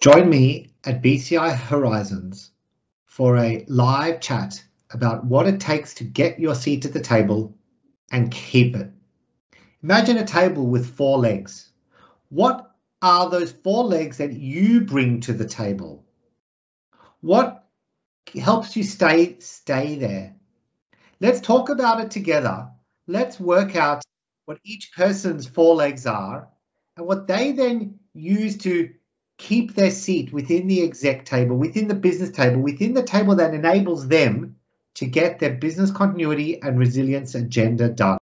Join me at BCI Horizons for a live chat about what it takes to get your seat at the table and keep it. Imagine a table with 4 legs. What are those 4 legs that you bring to the table? What helps you stay there? Let's talk about it together. Let's work out what each person's 4 legs are and what they then use to keep their seat within the exec table, within the business table, within the table that enables them to get their business continuity and resilience agenda done.